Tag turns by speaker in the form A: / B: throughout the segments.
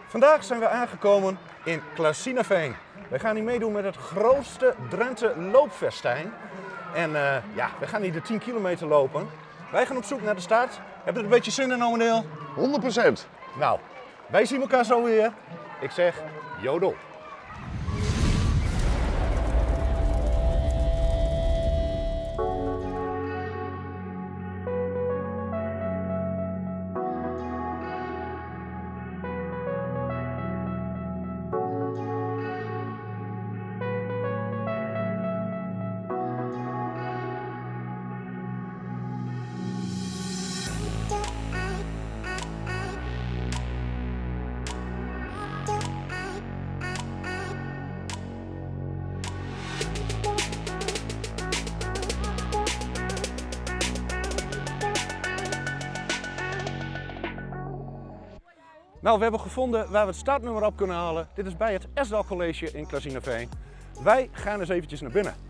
A: Vandaag zijn we aangekomen in Klasinaveen. Wij gaan hier meedoen met het grootste Drenthe loopfestijn. En ja, we gaan hier de 10 kilometer lopen. Wij gaan op zoek naar de start. Heb je er een beetje zin in, Omeneel?
B: 100%.
A: Nou, wij zien elkaar zo weer. Ik zeg, jodel. Nou, we hebben gevonden waar we het startnummer op kunnen halen. Dit is bij het Esdal College in Klasinaveen. Wij gaan eens eventjes naar binnen.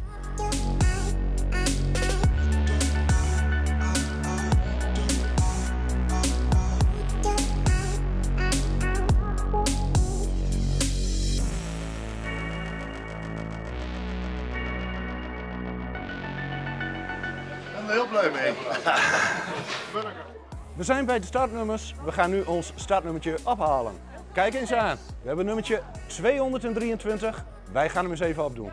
B: Ik ben er heel blij mee.
A: We zijn bij de startnummers. We gaan nu ons startnummertje ophalen. Kijk eens aan. We hebben nummertje 223. Wij gaan hem eens even opdoen.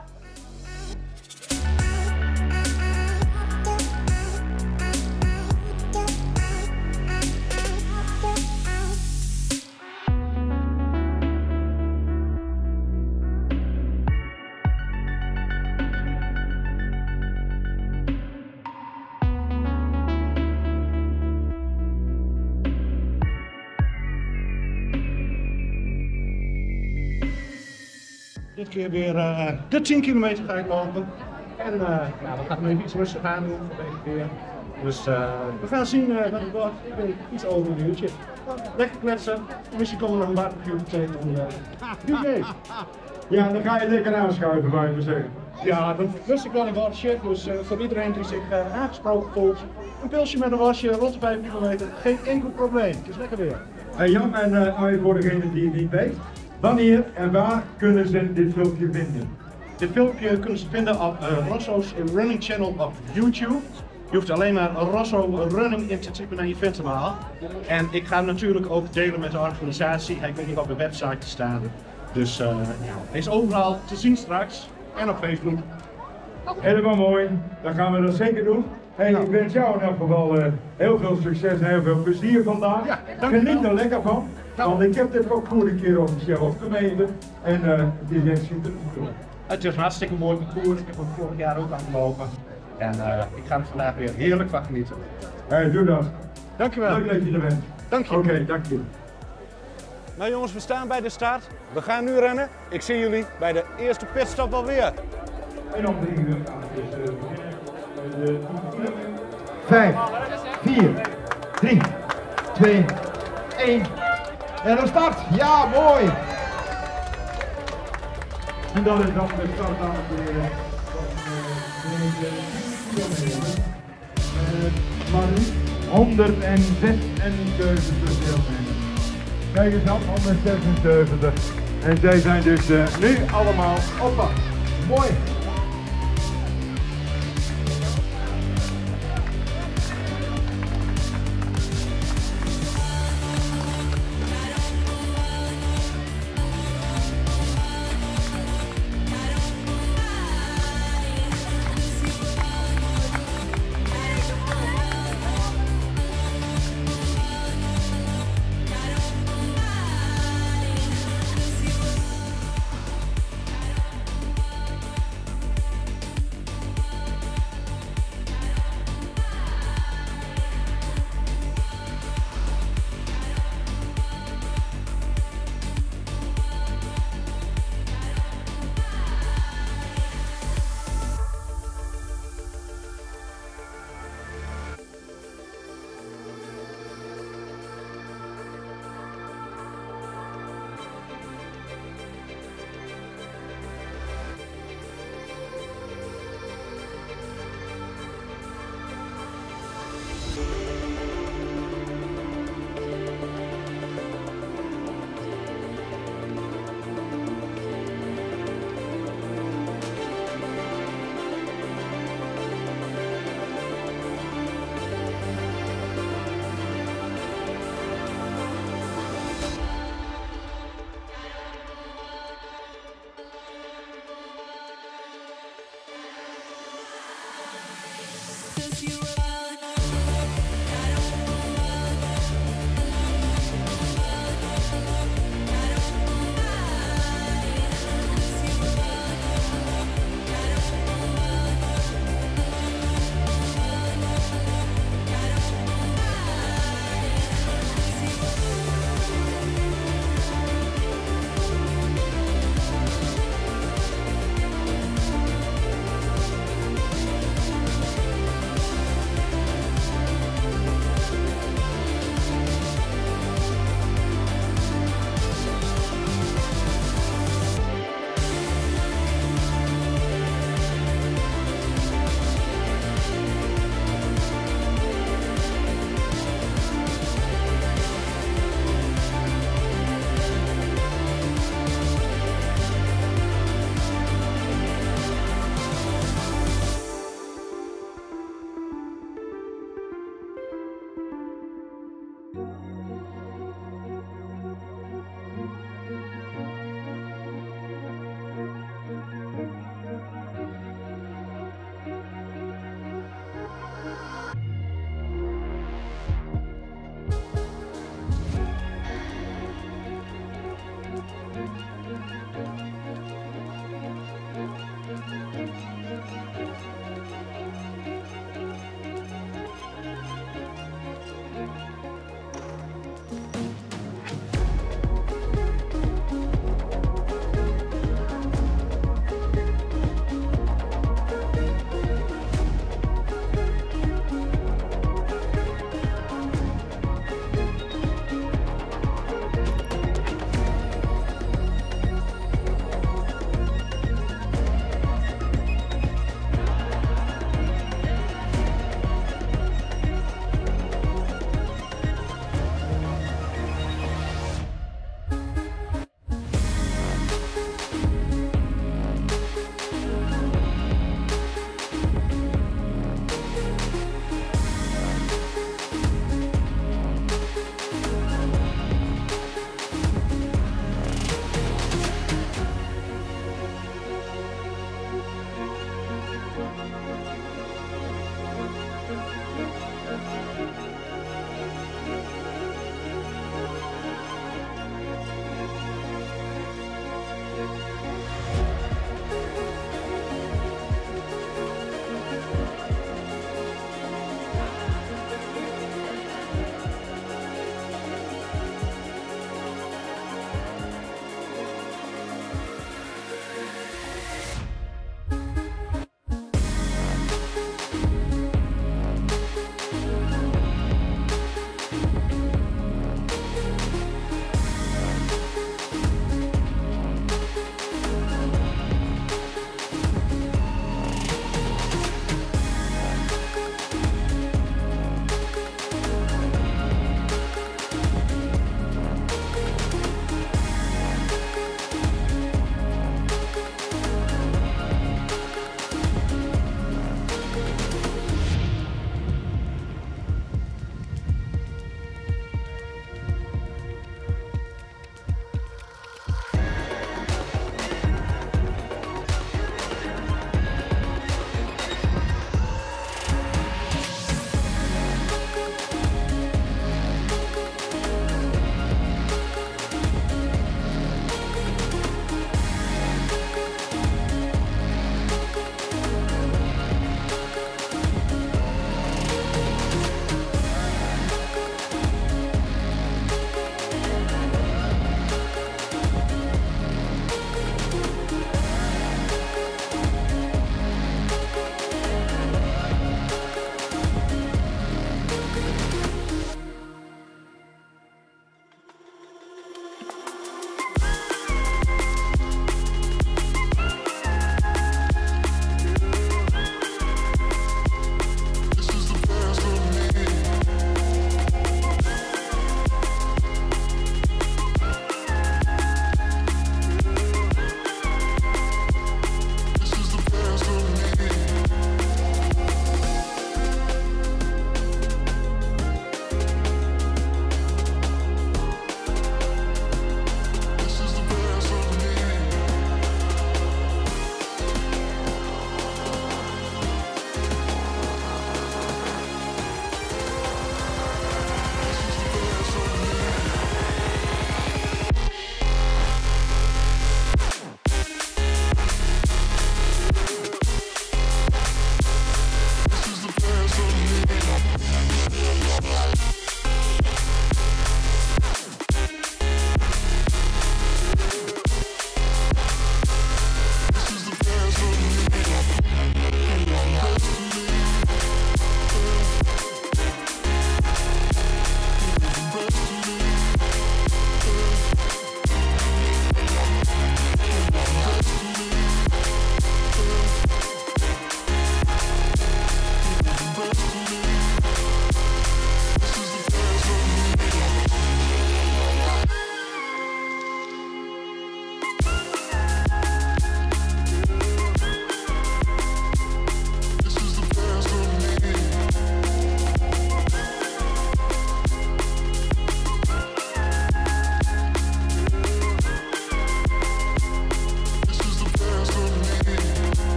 A: Dit keer weer de 10 kilometer ga ik lopen. En we gaan even iets rustig aan doen voor deze keer. Dus we gaan zien wat het wordt. Ik ben iets over een uurtje. Lekker kletsen. Misschien komen we nog een barbecue tegen. DJ's.
C: Ja, dan ga je lekker aanschuiven, wou je maar zeggen.
A: Ja, dan lust ik wel een wasje. Dus voor iedereen die zich aangesproken voelt. Een pilsje met een wasje rond de 5 kilometer. Geen enkel probleem. Het is lekker weer.
C: Hey Jan, en voor degene die het niet weet. Wanneer en waar kunnen ze dit filmpje vinden?
A: Dit filmpje kunnen ze vinden op Rosso's Running Channel op YouTube. Je hoeft alleen maar Rosso Running in te typen naar je vindt hem al. En ik ga hem natuurlijk ook delen met de organisatie. Hij komt hier op de website te staan. Dus hij is overal te zien straks. En op Facebook.
C: Helemaal mooi, dan gaan we dat zeker doen. Hey, ik wens jou in elk geval heel veel succes en heel veel plezier vandaag.
A: Ja, dank je wel.
C: Geniet er lekker van, want ik heb dit ook vorige keer officieel opgemeten. En het is echt super.
A: Het is een hartstikke mooi parcours. Ik heb hem vorig jaar ook aangelopen. En ik ga er vandaag weer heerlijk van genieten.
C: Hey, doe dat.
A: Dankjewel.
C: Leuk dat je er bent.
A: Dank je.
C: Oké, dank je.
A: Nou jongens, we staan bij de start. We gaan nu rennen. Ik zie jullie bij de eerste pitstop alweer.
C: En om 3 uur gaan we dus 5, 4, 3, 2, 1. En dan start. Ja, mooi. En dat is dan de start, dames en heren. Manu, 176 deelnemers. Kijk eens aan, 176. En zij zijn dus nu allemaal op pad. Mooi.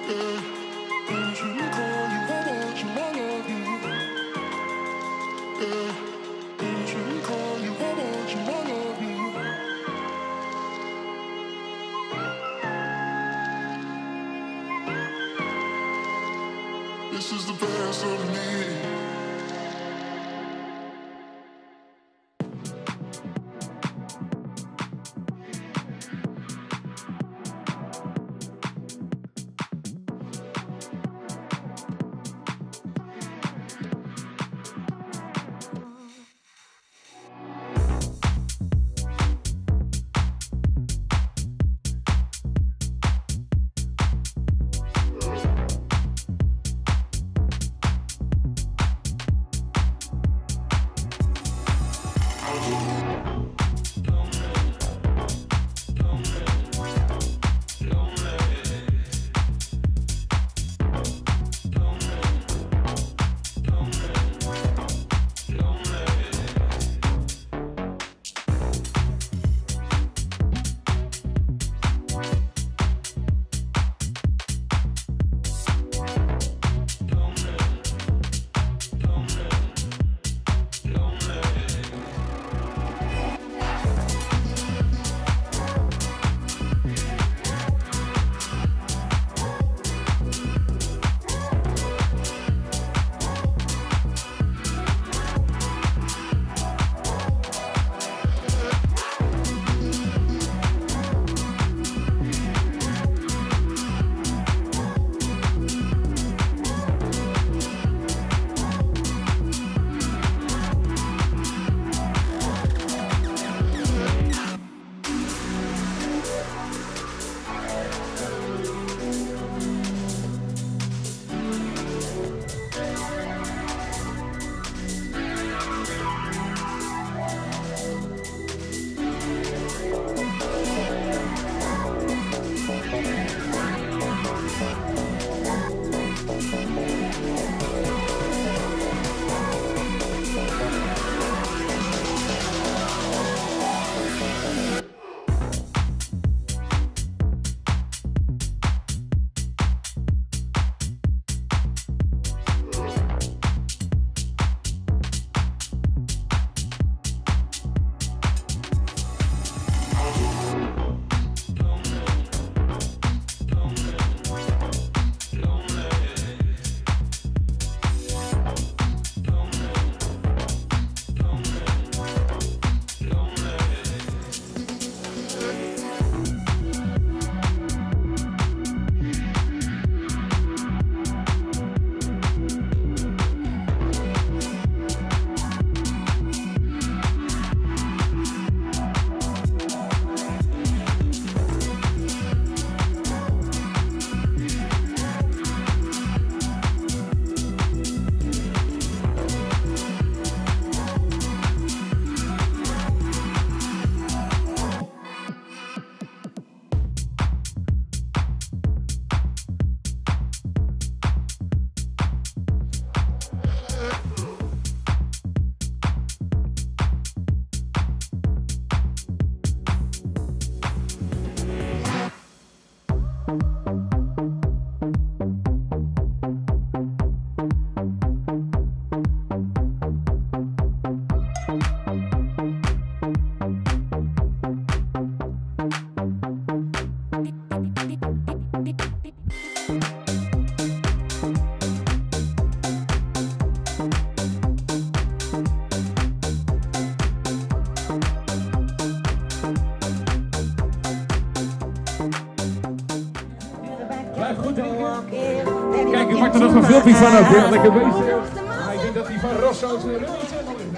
D: This is the best of me.
E: Kijk, ik maak er nog een filmpje van ook. Ja, lekker bezig. Maar ik denk dat die van Rosso zijn running channel is.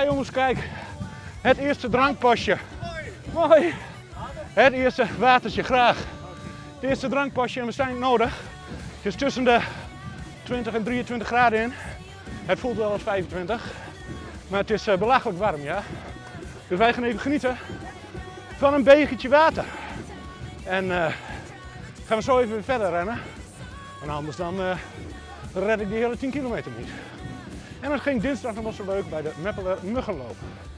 A: Ja jongens, kijk. Het eerste drankpasje. Mooi. Het eerste watertje, graag. Het eerste drankpasje en we zijn nodig. Het is tussen de 20 en 23 graden in. Het voelt wel als 25. Maar het is belachelijk warm, ja. Dus wij gaan even genieten van een bekertje water. En gaan we zo even weer verder rennen. En anders dan red ik die hele 10 kilometer niet. En dat ging dinsdag nog wel zo leuk bij de Meppeler Muggenloop.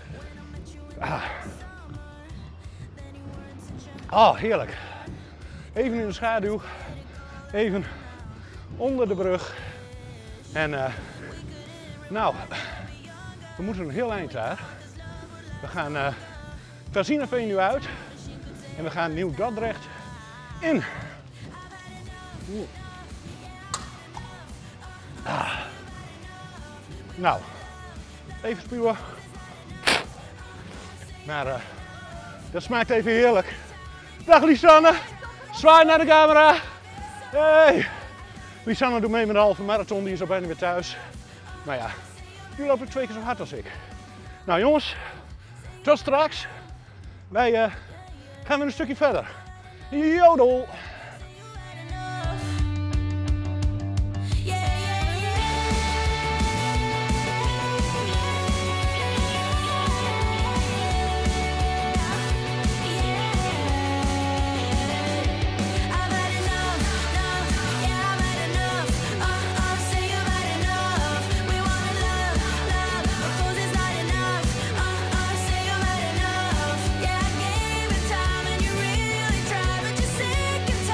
A: Oh, heerlijk. Even in de schaduw. Even onder de brug. En nou, we moeten een heel eind daar. We gaan Tazinaveen nu uit. En we gaan Nieuw-Dordrecht in. Nou, even spuwen. Maar dat smaakt even heerlijk. Dag Lisanne, zwaai naar de camera. Hey. Lisanne doet mee met de halve marathon, die is al bijna weer thuis. Maar ja, die loopt ook 2 keer zo hard als ik. Nou jongens, tot straks. Wij gaan weer een stukje verder. Jodel!
F: Time and you really try, but you're sick and tired.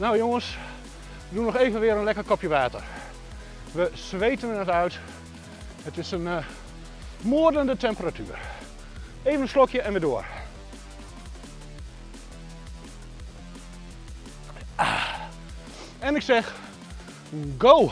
F: Nou jongens, we doen nog even weer een lekker kopje water. We zweten het uit. Het is een moordende temperatuur. Even een slokje en weer door. En ik zeg, go!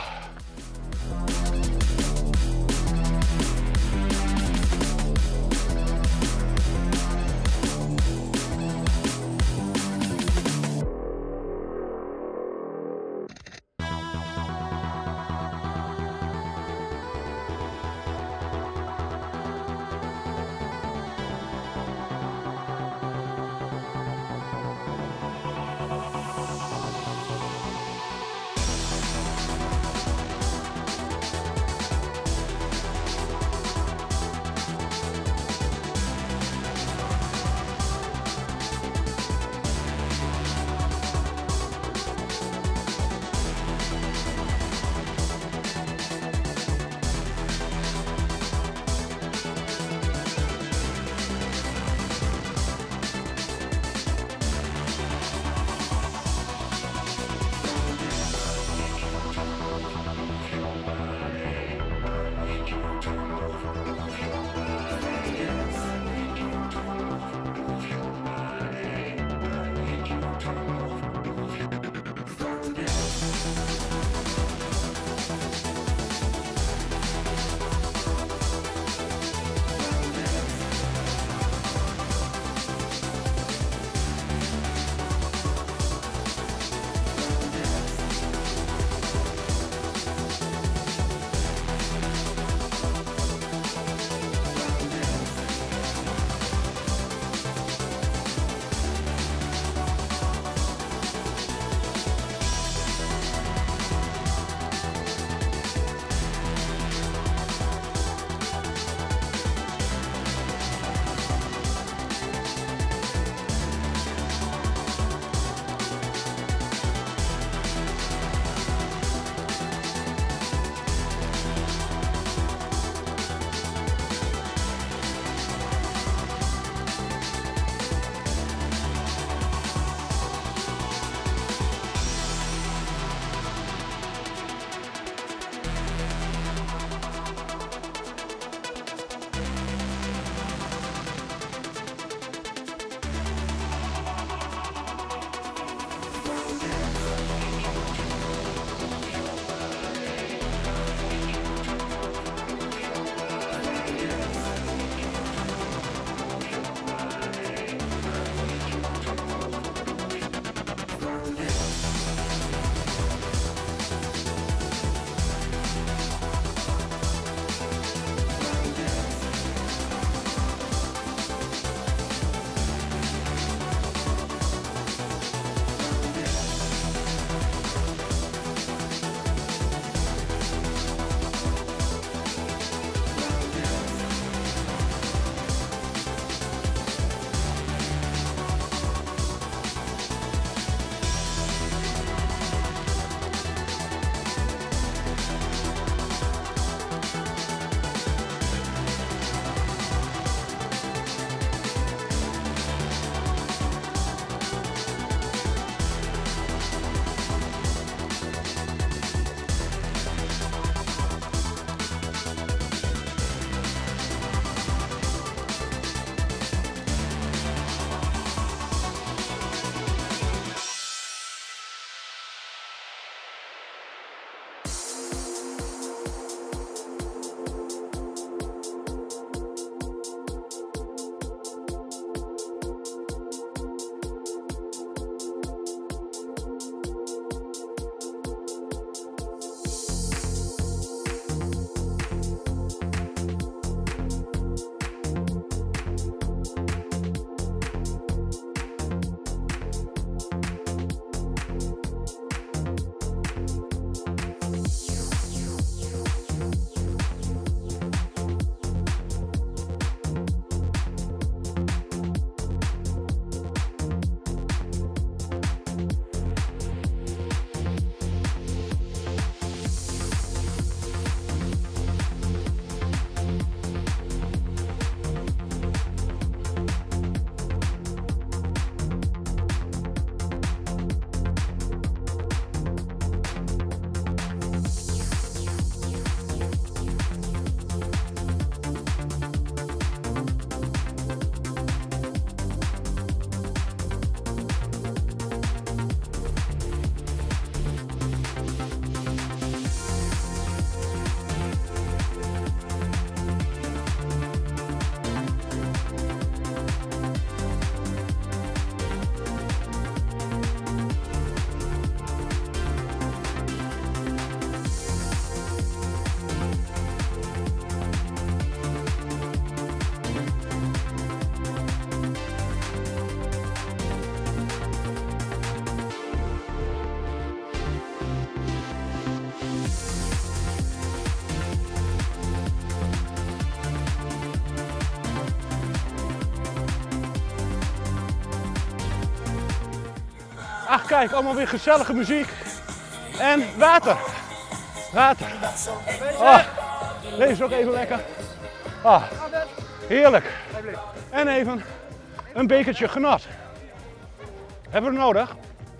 F: Ach kijk, allemaal weer gezellige muziek. En water. Water. Oh, deze is ook even lekker. Ah, heerlijk. En even een bekertje genot. Hebben we nodig.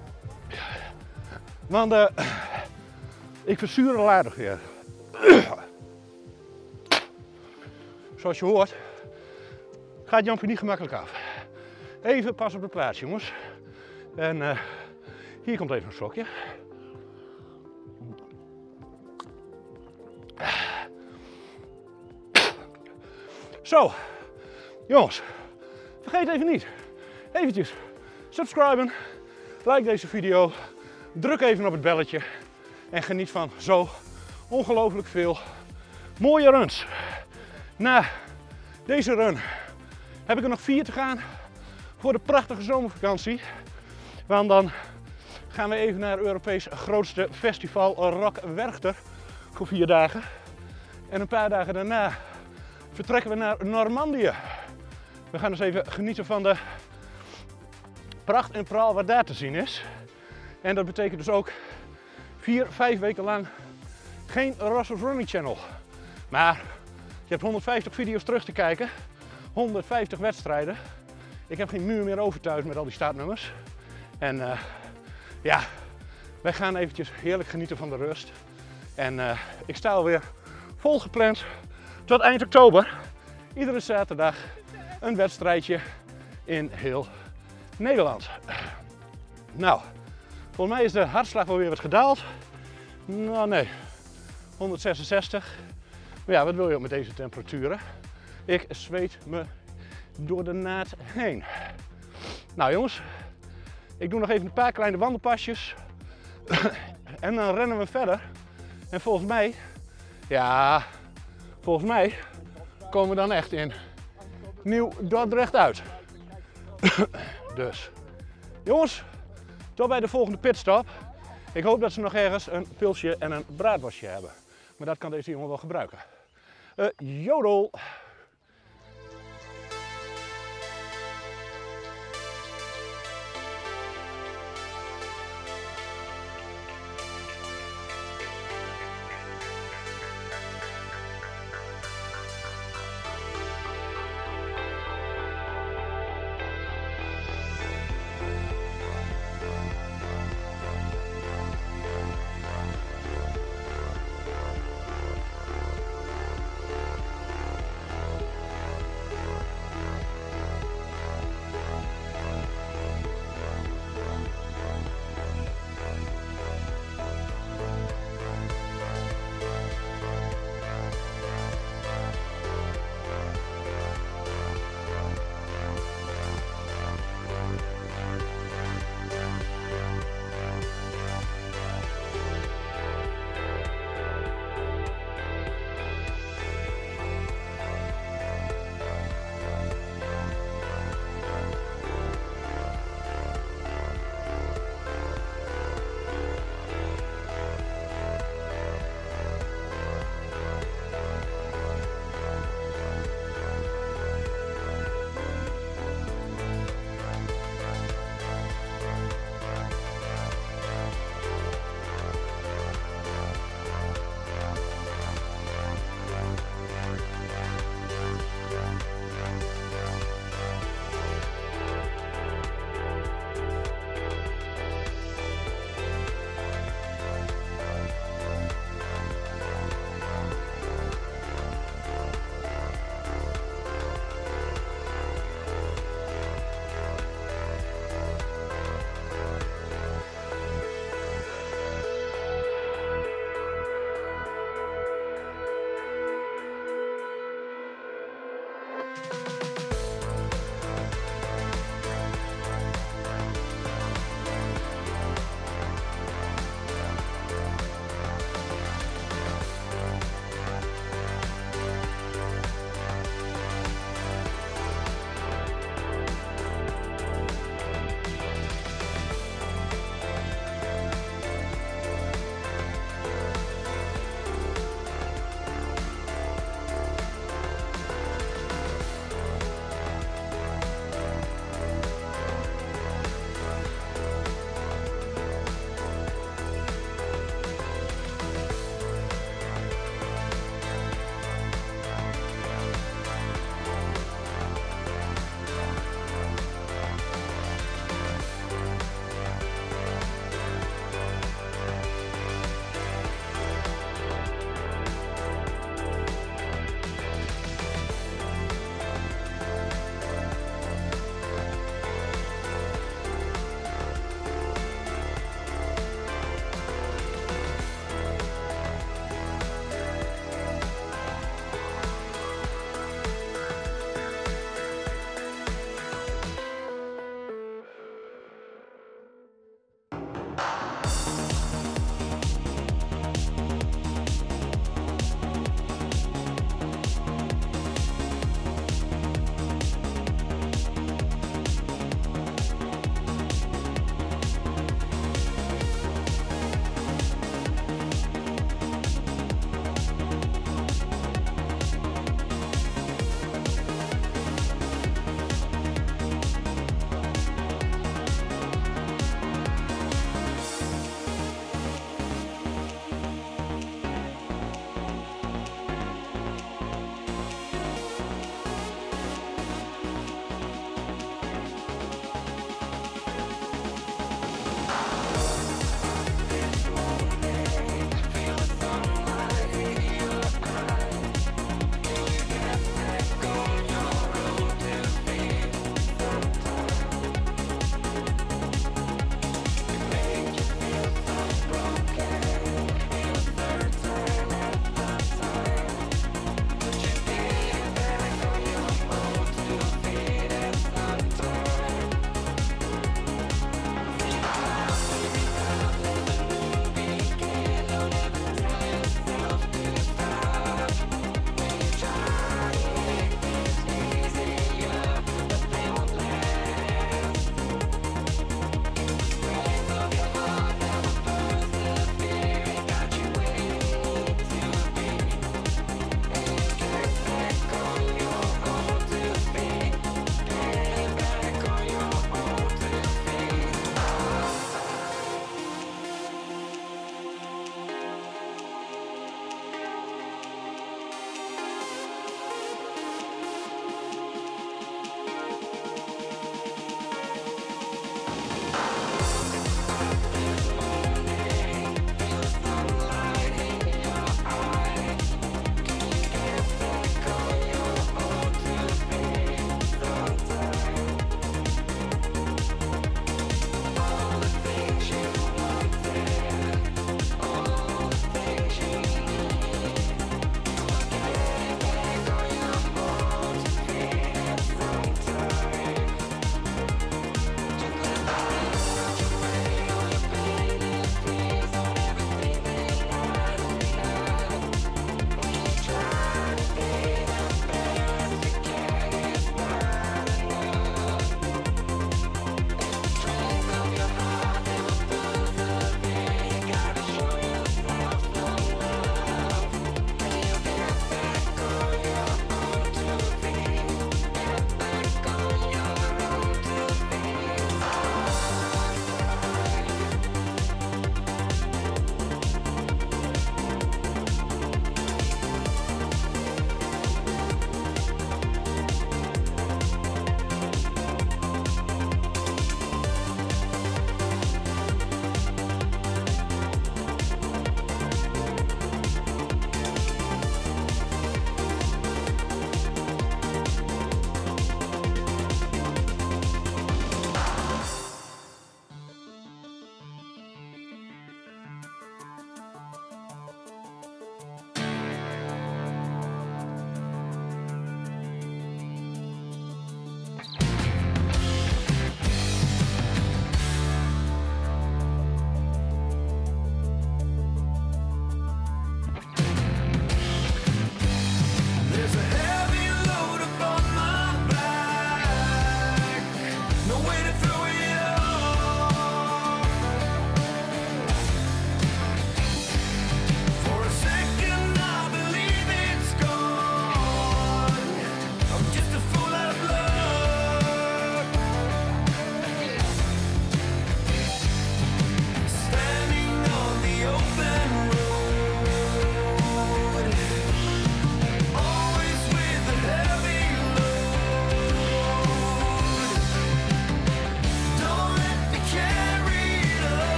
F: Want ik verzuur al aardig weer. Zoals je hoort, gaat Jampie niet gemakkelijk af. Even pas op de plaats, jongens. En hier komt even een slokje. Zo, jongens, vergeet even niet, eventjes subscriben, like deze video, druk even op het belletje en geniet van zo ongelooflijk veel mooie runs. Na deze run heb ik er nog 4 te gaan voor de prachtige zomervakantie. Want dan gaan we even naar het Europees grootste festival Rock Werchter voor 4 dagen. En een paar dagen daarna vertrekken we naar Normandië. We gaan dus even genieten van de pracht en praal wat daar te zien is. En dat betekent dus ook 4-5 weken lang geen Rosso's Running Channel. Maar je hebt 150 video's terug te kijken, 150 wedstrijden. Ik heb geen muur meer over thuis met al die startnummers. En ja, wij gaan eventjes heerlijk genieten van de rust. En ik sta alweer vol gepland tot eind oktober. Iedere zaterdag een wedstrijdje in heel Nederland. Nou, volgens mij is de hartslag wel weer wat gedaald. Nou nee, 166. Maar ja, wat wil je ook met deze temperaturen? Ik zweet me door de naad heen. Nou jongens, ik doe nog even een paar kleine wandelpasjes. En dan rennen we verder. En volgens mij, ja, volgens mij komen we dan echt in Nieuw-Dordrecht uit. Dus, jongens, tot bij de volgende pitstop. Ik hoop dat ze nog ergens een pilsje en een braadworstje hebben. Maar dat kan deze jongen wel gebruiken. Jodel!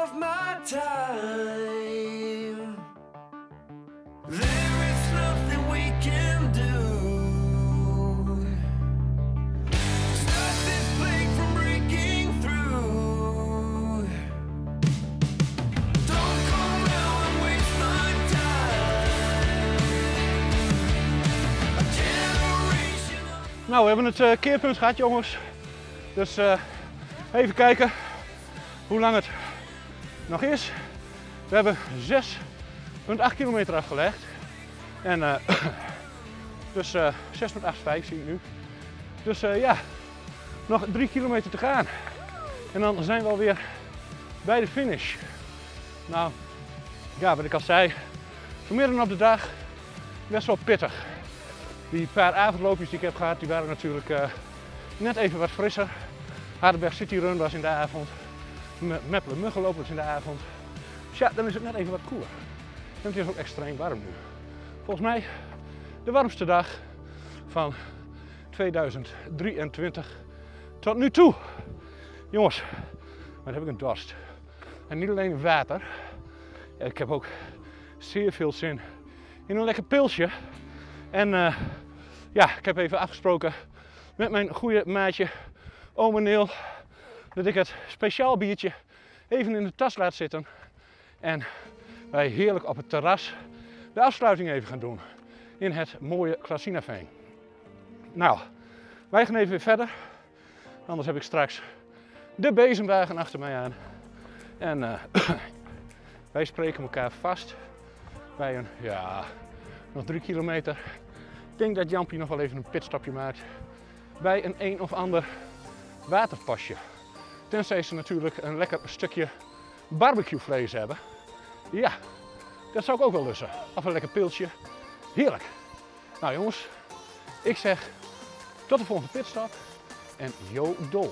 G: of my time. There is nothing we can do. Stop this plague from breaking through. Don't come round and waste my time. A generation of...
F: Nou, we hebben het keerpunt gehad, jongens. Dus even kijken hoe lang het nog is. We hebben 6,8 kilometer afgelegd. En dus 6,85 zie ik nu. Dus ja, nog 3 kilometer te gaan. En dan zijn we alweer bij de finish. Nou, ja, wat ik al zei, vanmiddag op de dag best wel pittig. Die paar avondloopjes die ik heb gehad, die waren natuurlijk net even wat frisser. Hardenberg City Run was in de avond. Meppelen Muggenloop was in de avond. Dus ja, dan is het net even wat koeler. En het is ook extreem warm nu. Volgens mij de warmste dag van 2023 tot nu toe. Jongens, wat heb ik een dorst. En niet alleen water. Ik heb ook zeer veel zin in een lekker pilsje. En ja, ik heb even afgesproken met mijn goede maatje Ome Neel dat ik het speciaal biertje even in de tas laat zitten. En wij heerlijk op het terras de afsluiting even gaan doen in het mooie Glasinaveen. Nou, wij gaan even weer verder. Anders heb ik straks de bezemwagen achter mij aan. En wij spreken elkaar vast bij een, ja, nog 3 kilometer. Ik denk dat Jampie nog wel even een pitstopje maakt bij een of ander waterpasje. Tenzij ze natuurlijk een lekker stukje barbecuevlees hebben. Ja, dat zou ik ook wel lussen. Of een lekker pilsje. Heerlijk. Nou jongens, ik zeg tot de volgende pitstop en yo dol.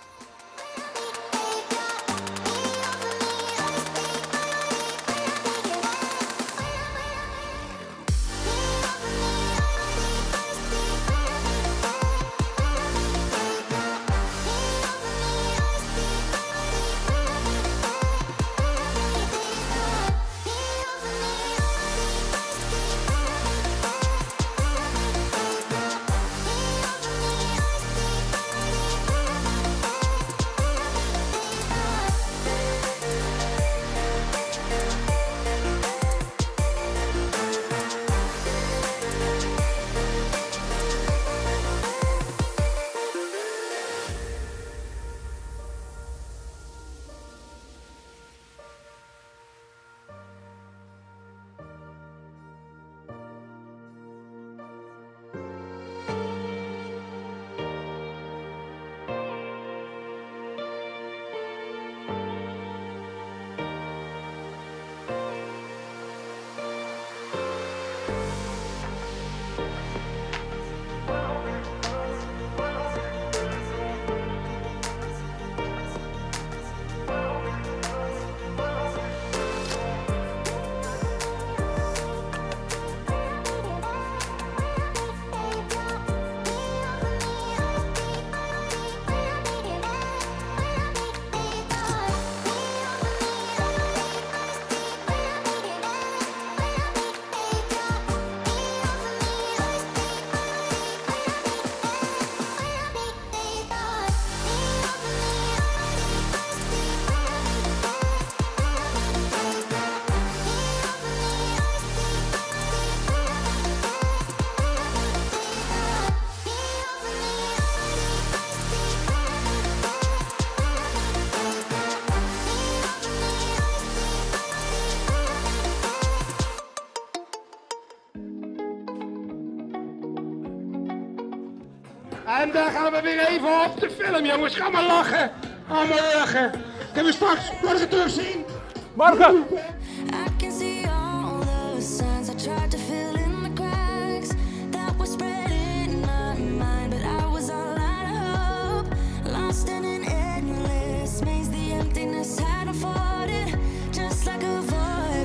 C: En daar gaan we weer even op de film, jongens. Ga maar lachen. Ga maar lachen. Kunnen we straks morgen terugzien?
F: Morgen!
H: I can see all the signs I tried to fill in the cracks that were spreading in my mind, but I was all out of hope, lost in an endless maze. The emptiness had unfolded just like a void,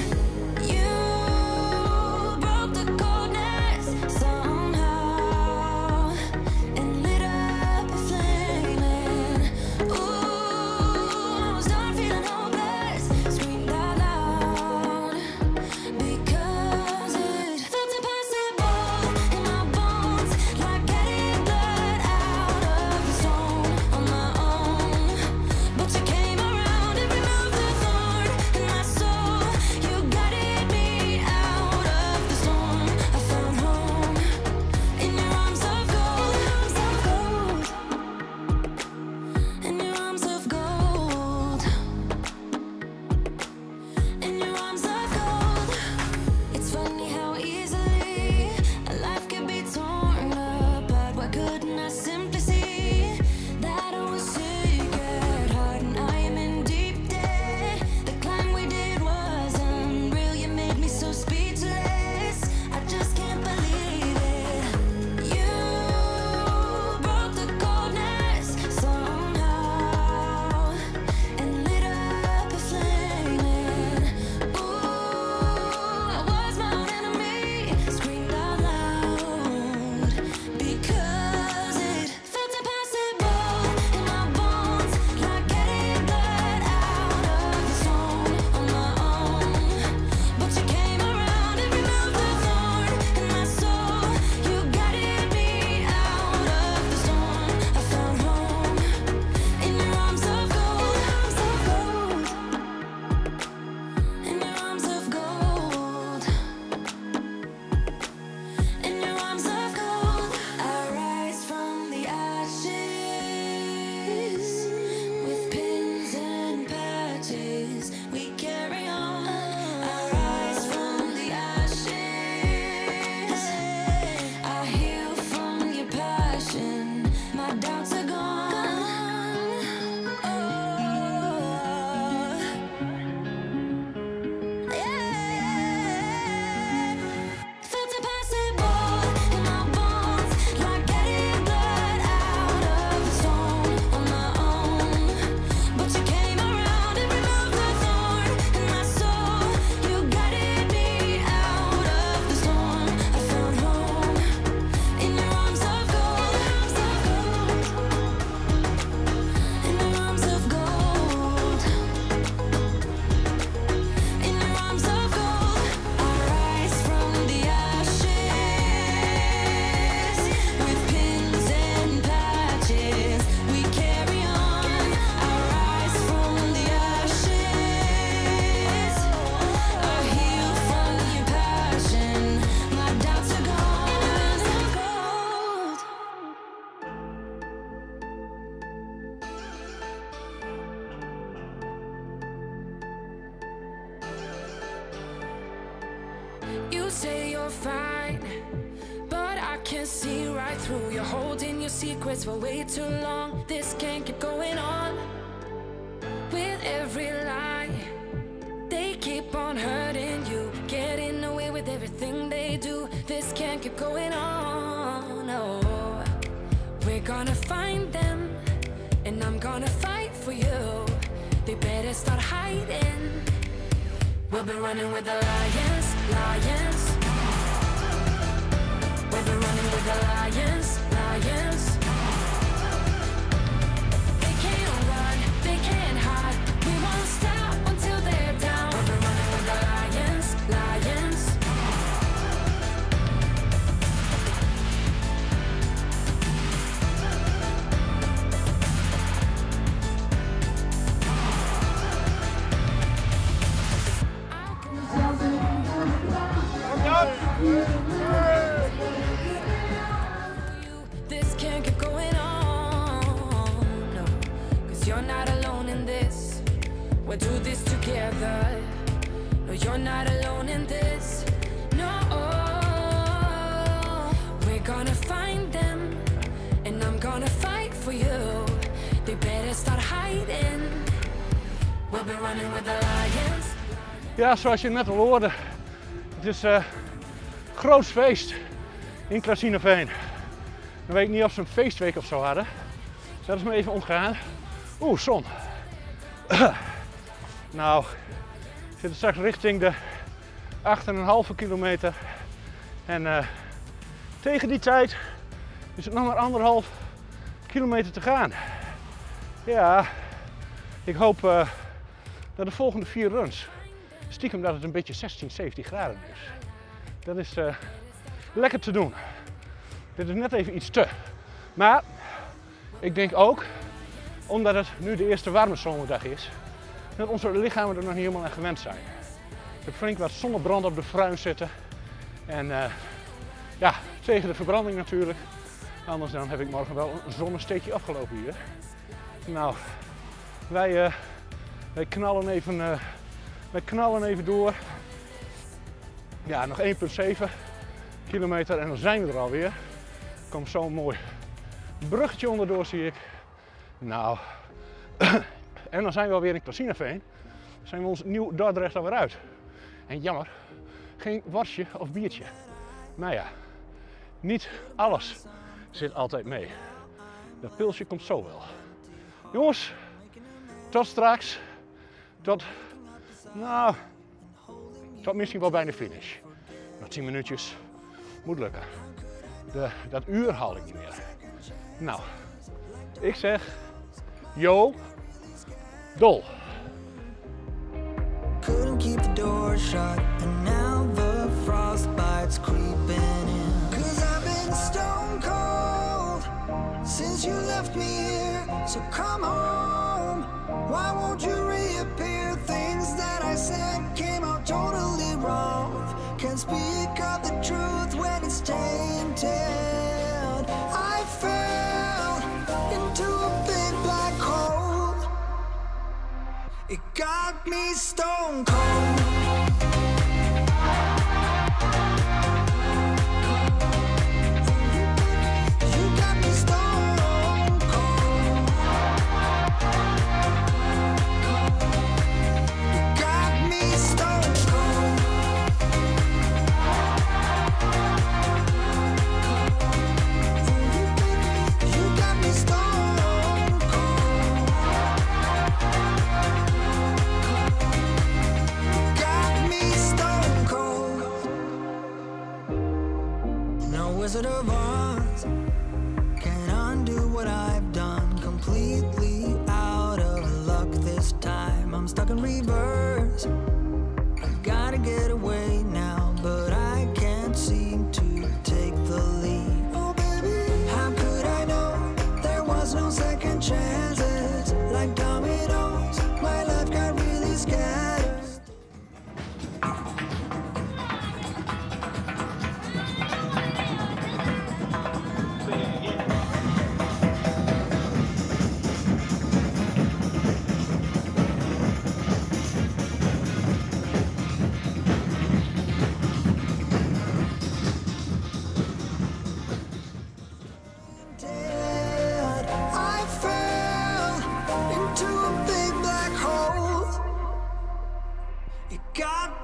H: but you broke the coldness somehow and lit up a flame. And ooh, I was done feeling hopeless. You say you're fine, but I can see right through. You're holding your secrets for way too long. This can't keep going on. With every lie, they keep on hurting you, getting away with everything they do. This can't keep going on. No, we're gonna find them, and I'm gonna fight for you. They better start hiding. We'll be running with the lions, lions. We'll be running with the lions, lions. They can't run, they can't hide. We won't stop until they're down. We'll be running with the lions, lions. This can't keep going on, no, 'cause you're not alone in this. We'll do this together. No, you're not alone in this. No, we're gonna find them, and I'm gonna fight for you. They better start hiding. We'll be running with the lions.
F: Ja, zoals je net al hoorde, het is groots feest in Klasinaveen. Dan weet ik niet of ze een feestweek of zo hadden. Dat is me even ontgaan. Oeh, zon. Nou, we zitten straks richting de 8,5 kilometer. En tegen die tijd is het nog maar 1,5 kilometer te gaan. Ja, ik hoop dat de volgende 4 runs, stiekem dat het een beetje 16, 17 graden is. Dat is lekker te doen. Dit is net even iets te. Maar ik denk ook, omdat het nu de eerste warme zomerdag is, dat onze lichamen er nog niet helemaal aan gewend zijn. Ik heb flink wat zonnebrand op de fruin zitten. En ja, tegen de verbranding natuurlijk. Anders dan heb ik morgen wel een zonnesteekje afgelopen hier. Nou, wij knallen even door. Ja, nog 1,7 kilometer en dan zijn we er alweer. Er komt zo'n mooi bruggetje onderdoor, zie ik. Nou, en dan zijn we alweer in Klasinaveen. Dan zijn we ons nieuw Dordrecht alweer uit. En jammer, geen worstje of biertje. Maar ja, niet alles zit altijd mee. Dat pilsje komt zo wel. Jongens, tot straks. Tot misschien wel bij de finish. Nog 10 minuutjes. Moet lukken. Dat uur haal ik niet meer. Nou, ik zeg, yo, dol.
G: Couldn't keep the door shut, and now the frostbite's creeping in. 'Cause I've been stone cold since you left me here. So come home. Why won't you reappear? Things that I said came out totally wrong. Can't speak of the truth when it's tainted. I fell into a big black hole. It got me stone cold. You got me stone cold. You got me stone cold. You got me stone cold. Got me stone cold. No Wizard of Oz can undo what I've done. Completely out of luck this time. I'm stuck in reverse. I gotta get away now, but I can't seem to take the lead. Oh baby, how could I know there was no second chances? Like dominoes, my life got really scattered.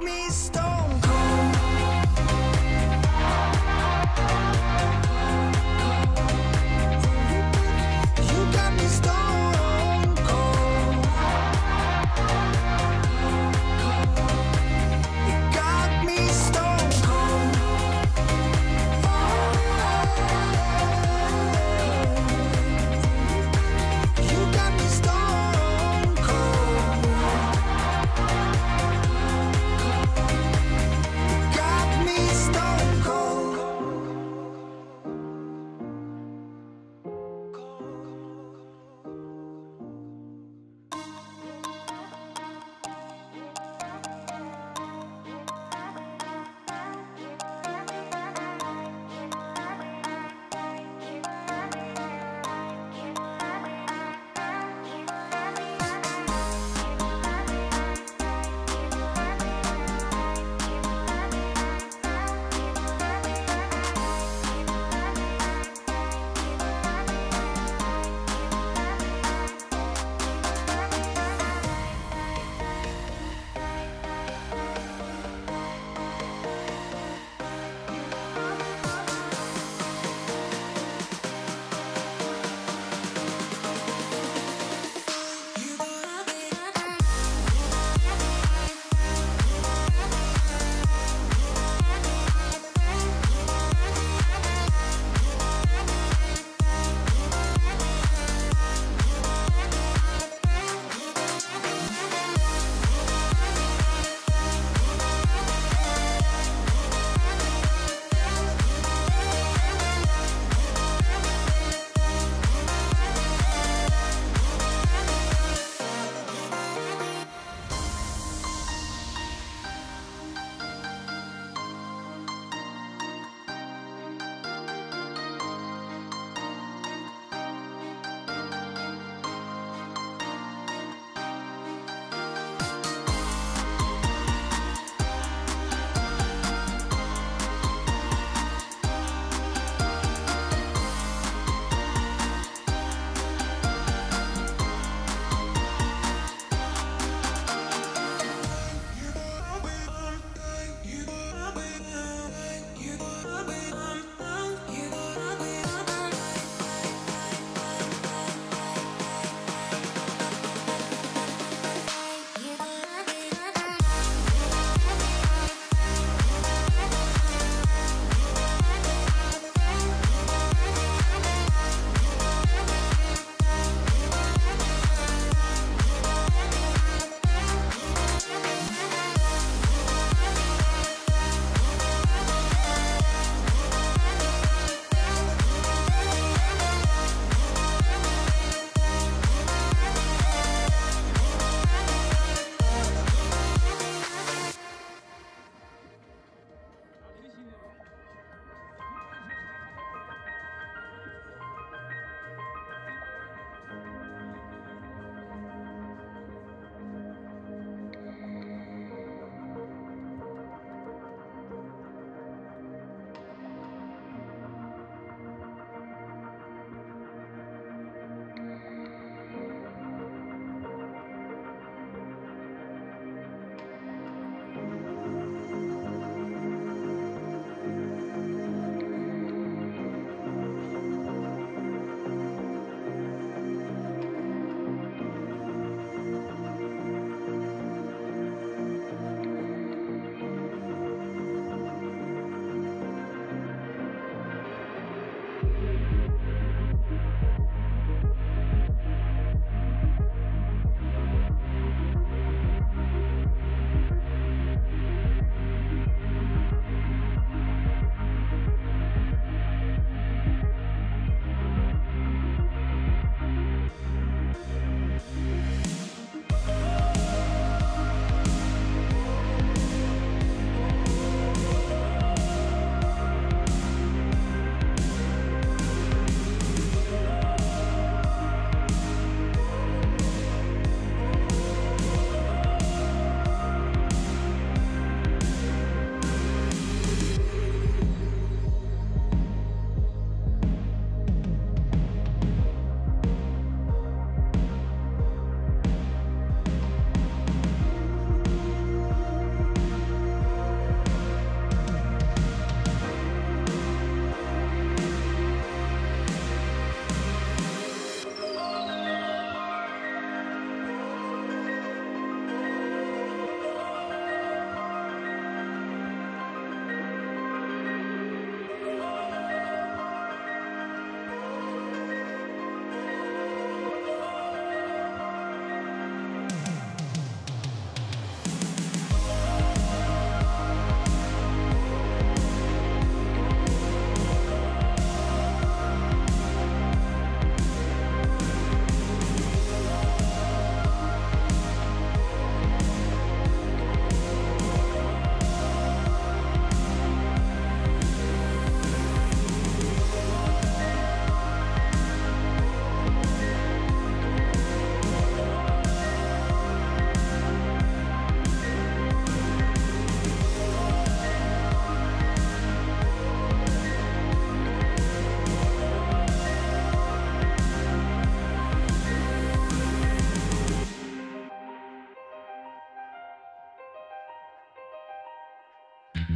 G: me stone cold. You got me stone cold. You got me stone cold. You got me stone cold.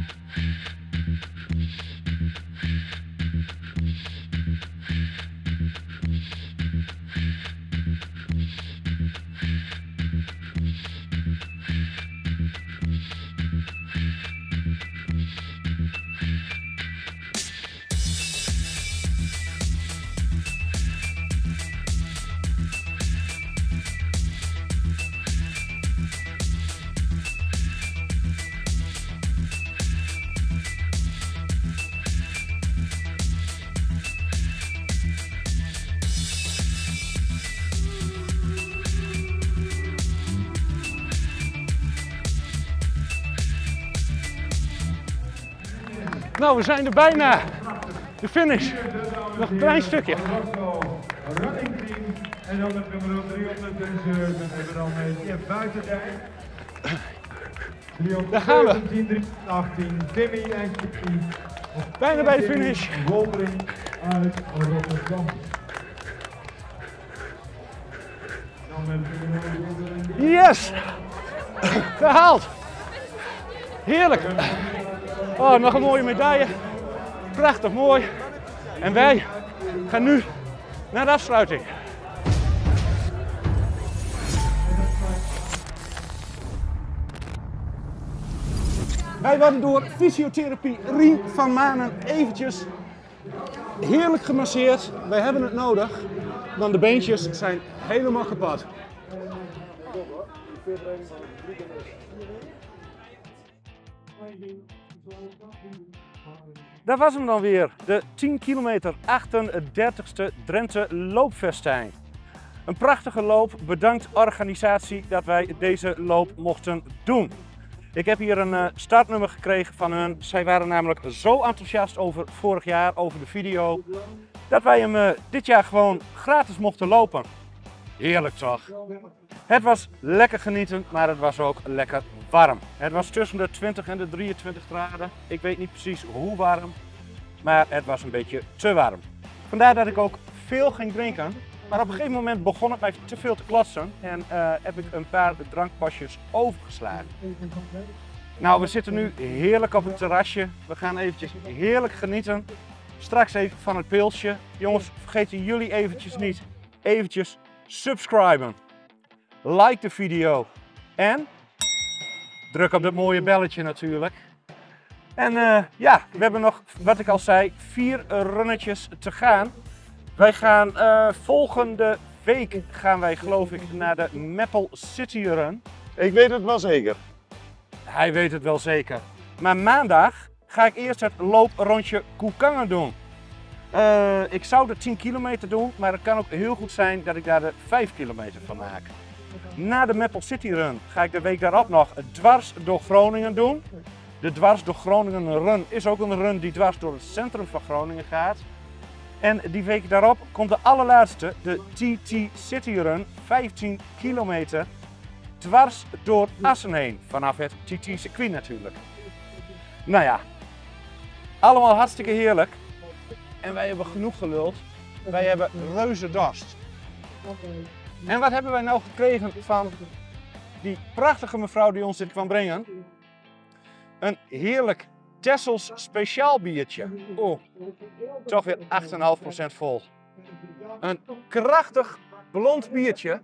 F: Nou, we zijn er bijna. De finish. Nog een klein stukje.
C: Running team. En dan met nummer 300 dus, dan hebben we dan Jeff Buitendijk.
F: Daar gaan we.
C: 318, Timmy en Kitty.
F: Bijna bij de finish.
C: Woldering uit Rotterdam. Dan met
F: Yes! Gehaald! Heerlijk! Oh, nog een mooie medaille. Prachtig mooi. En wij gaan nu naar de afsluiting. Wij worden door fysiotherapie Rien van Manen eventjes heerlijk gemasseerd. Wij hebben het nodig, want de beentjes zijn helemaal kapot. Dat was hem dan weer, de 10 kilometer 38ste Drenthe loopfestijn. Een prachtige loop, bedankt organisatie dat wij deze loop mochten doen. Ik heb hier een startnummer gekregen van hun. Zij waren namelijk zo enthousiast over vorig jaar, over de video, dat wij hem dit jaar gewoon gratis mochten lopen. Heerlijk toch? Het was lekker genieten, maar het was ook lekker warm. Het was tussen de 20 en de 23 graden. Ik weet niet precies hoe warm, maar het was een beetje te warm. Vandaar dat ik ook veel ging drinken. Maar op een gegeven moment begon het mij te veel te klotsen en heb ik een paar drankpasjes overgeslagen. Nou, we zitten nu heerlijk op het terrasje. We gaan eventjes heerlijk genieten. Straks even van het pilsje. Jongens, vergeten jullie eventjes niet. Eventjes subscriben. Like de video. En druk op dat mooie belletje natuurlijk. En ja, we hebben nog, wat ik al zei, 4 runnetjes te gaan. Wij gaan volgende week gaan wij geloof ik naar de Maple City Run.
B: Ik weet het wel zeker.
F: Hij weet het wel zeker. Maar maandag ga ik eerst het looprondje Koekangen doen. Ik zou de 10 kilometer doen, maar het kan ook heel goed zijn dat ik daar de 5 kilometer van maak. Na de Maple City Run ga ik de week daarop nog dwars door Groningen doen. De dwars door Groningen Run is ook een run die dwars door het centrum van Groningen gaat. En die week daarop komt de allerlaatste, de TT City Run, 15 kilometer, dwars door Assen heen, vanaf het TT circuit natuurlijk. Nou ja, allemaal hartstikke heerlijk. En wij hebben genoeg geluld. Wij hebben reuze dorst. En wat hebben wij nou gekregen van die prachtige mevrouw die ons dit kwam brengen? Een heerlijk Tessels speciaal biertje. Oh, toch weer 8,5% vol. Een krachtig blond biertje.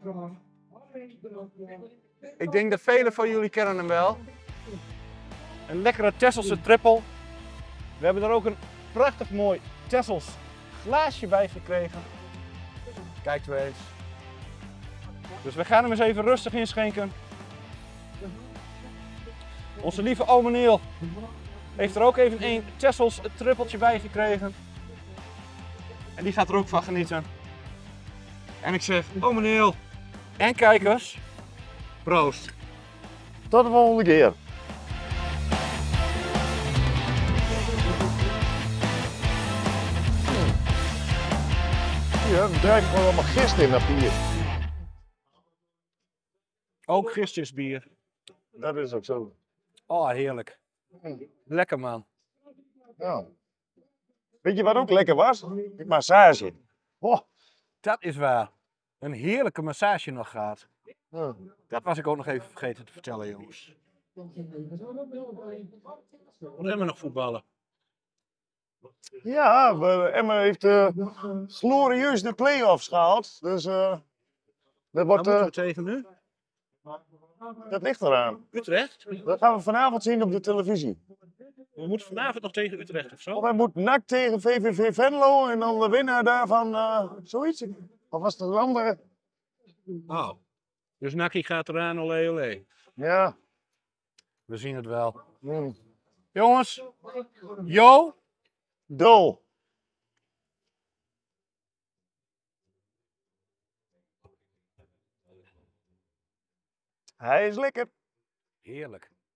F: Ik denk dat velen van jullie kennen hem wel. Een lekkere Tesselse triple. We hebben er ook een prachtig mooi Tessels glaasje bij gekregen. Kijk maar eens. Dus we gaan hem eens even rustig inschenken. Onze lieve ome Neel heeft er ook even een Tessels trippeltje bij gekregen. En die gaat er ook van genieten. En ik zeg, ome Neel en kijkers, proost.
B: Tot de volgende keer. Ja, dan draai ik gewoon allemaal gist in dat bier.
F: Ook gistjesbier.
B: Dat is ook zo.
F: Oh, heerlijk. Lekker man.
B: Ja. Weet je wat ook lekker was? Die massage. Oh.
F: Dat is waar. Een heerlijke massage nog gehad.
B: Ja.
F: Dat was ik ook nog even vergeten te vertellen, jongens. Emmen nog voetballen.
B: Ja, Emmen heeft glorieus de play-offs gehaald. Dus dat
F: Waar
B: wordt,
F: moeten we tegen nu?
B: dat ligt eraan.
F: Utrecht?
B: Dat gaan we vanavond zien op de televisie.
F: We moeten vanavond nog tegen Utrecht of zo.
B: Of hij moet NAC tegen VVV Venlo en dan de winnaar daarvan zoiets. Of was het een andere?
F: Oh. Dus Nakkie gaat eraan, olé olé.
B: Ja.
F: We zien het wel.
B: Hmm.
F: Jongens, Jo,
B: Dol. Hij is lekker.
F: heerlijk.